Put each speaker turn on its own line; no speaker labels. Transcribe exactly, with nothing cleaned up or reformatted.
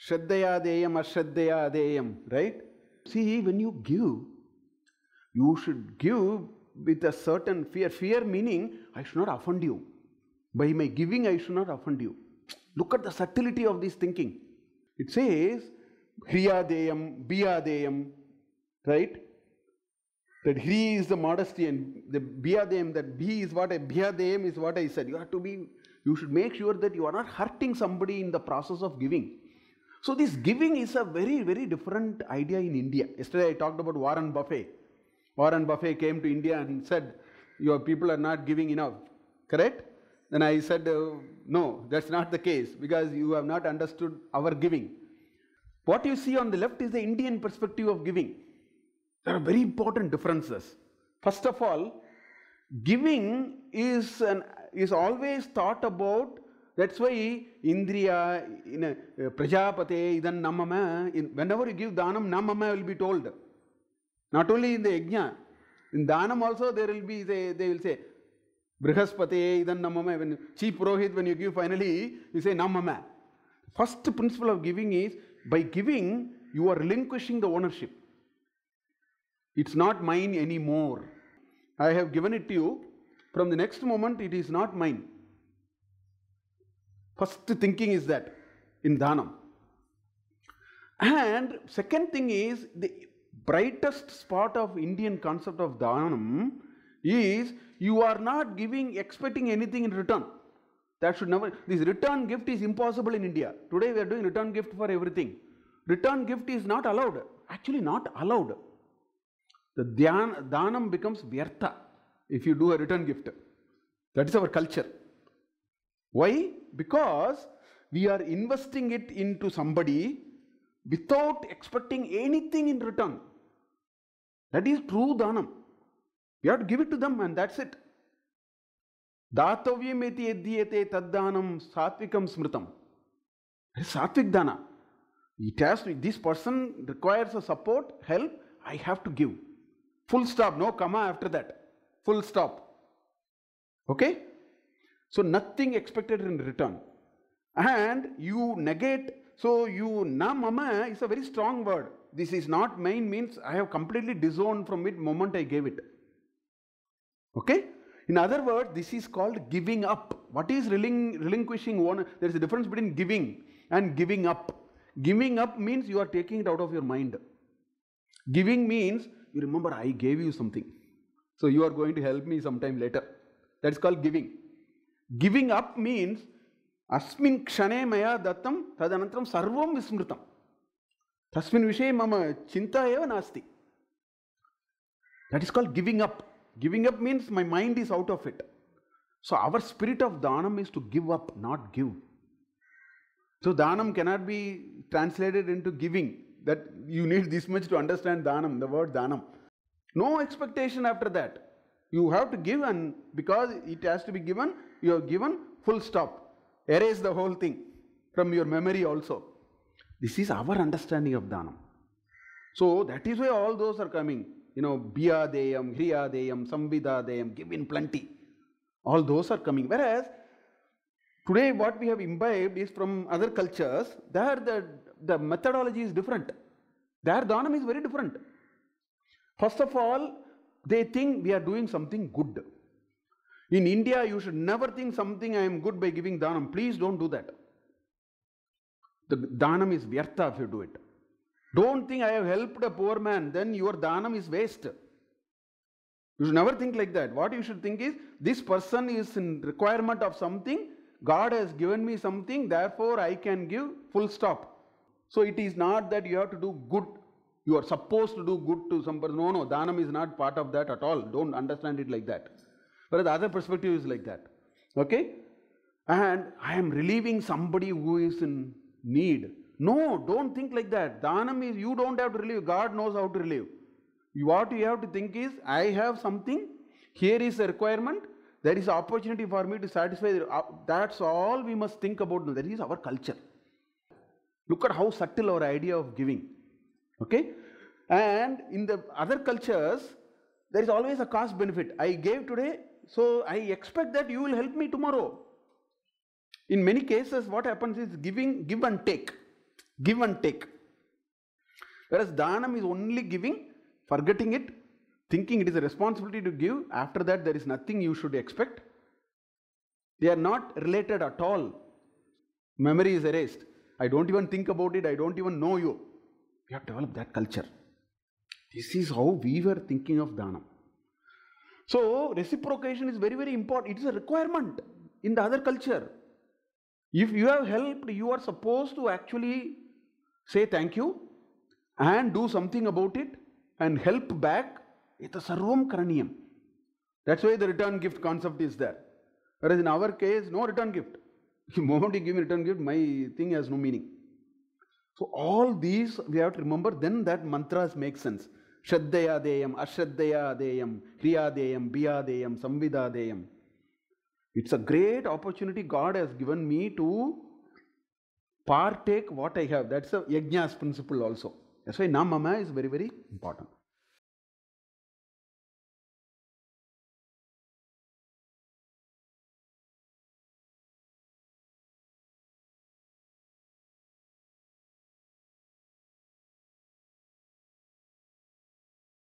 Shraddhaya deyam, ashraddhaya deyam, right? See, when you give, you should give with a certain fear. Fear meaning, I should not offend you. By my giving, I should not offend you. Look at the subtlety of this thinking. It says, Hriya deyam, Biya deyam, right? That Hri is the modesty and the Biya deyam, that Bhi is what I, Bhiya deyam is what I said. You have to be, you should make sure that you are not hurting somebody in the process of giving. So this giving is a very, very different idea in India. Yesterday I talked about Warren Buffett. Warren Buffett came to India and said, your people are not giving enough, correct? Then I said, uh, no, that's not the case because you have not understood our giving. What you see on the left is the Indian perspective of giving. There are very important differences. First of all, giving is, an, is always thought about. That's why Indriya, in a, uh, Prajapate, idan namama, in, whenever you give dhanam, namama will be told. Not only in the yajna, in dhanam also there will be, they, they will say, Brihaspate, idan namama, when chief Purohit, when you give finally, you say namama. First principle of giving is, by giving, you are relinquishing the ownership. It's not mine anymore. I have given it to you. From the next moment, it is not mine. First thinking is that in dhanam. And second thing is, the brightest spot of Indian concept of dhanam is you are not giving, expecting anything in return. That should never, this return gift is impossible in India. Today we are doing return gift for everything. Return gift is not allowed. Actually not allowed. The dhyan, dhanam becomes vyartha if you do a return gift. That is our culture. Why? Because we are investing it into somebody without expecting anything in return. That is true dhanam. You have to give it to them and that's it. Datavyam eti yadhyate taddanam satvikam smritam. It is satvik dana. It has to, this person requires a support, help, I have to give. Full stop, no comma after that. Full stop. Okay? So nothing expected in return. And you negate, so you, na mama is a very strong word. This is not mine means I have completely disowned from it moment I gave it. Okay? In other words, this is called giving up. What is relinqu relinquishing one? There is a difference between giving and giving up. Giving up means you are taking it out of your mind. Giving means, you remember I gave you something. So you are going to help me sometime later. That is called giving. Giving up means, asmin kshane maya dattam tadanantram sarvam vismritam. Tasmin vishe mama chinta eva nasti. That is called giving up. Giving up means my mind is out of it. So our spirit of dhanam is to give up, not give. So dhanam cannot be translated into giving. That you need this much to understand dhanam, the word dhanam. No expectation after that. You have to give, and because it has to be given, you have given, full stop. Erase the whole thing from your memory also. This is our understanding of dhanam. So that is why all those are coming. You know, Biya deyam, Hriya deyam, Samvida deyam, give in plenty. All those are coming. Whereas, today what we have imbibed is from other cultures. There the, the methodology is different. Their dhanam is very different. First of all, they think we are doing something good. In India, you should never think something I am good by giving dhanam. Please don't do that. The dhanam is vyartha if you do it. Don't think I have helped a poor man, then your dhanam is waste. You should never think like that. What you should think is, this person is in requirement of something, God has given me something, therefore I can give, full stop. So it is not that you have to do good, you are supposed to do good to some person. No, no, dhanam is not part of that at all. Don't understand it like that. But the other perspective is like that. Okay? And I am relieving somebody who is in need. No, don't think like that. Dhanam is, you don't have to relieve, God knows how to relieve. What you have to think is, I have something, here is a requirement, there is an opportunity for me to satisfy. That's all we must think about. That is our culture. Look at how subtle our idea of giving. Okay? And in the other cultures, there is always a cost benefit. I gave today, so I expect that you will help me tomorrow. In many cases, what happens is giving, give and take. Give and take. Whereas Dhanam is only giving, forgetting it, thinking it is a responsibility to give. After that, there is nothing you should expect. They are not related at all. Memory is erased. I don't even think about it. I don't even know you. We have developed that culture. This is how we were thinking of Dhanam. So, reciprocation is very, very important. It is a requirement in the other culture. If you have helped, you are supposed to actually say thank you and do something about it and help back. Ita sarvam karaniyam. That's why the return gift concept is there. Whereas in our case, no return gift. The moment you give me return gift, my thing has no meaning. So all these we have to remember, then that mantras make sense. Shraddhaya deyam, ashraddhaya deyam, kriya deyam, biya deyam, samvida deyam. It's a great opportunity God has given me to partake what I have. That's a yajna's principle also. That's why namama is very, very important.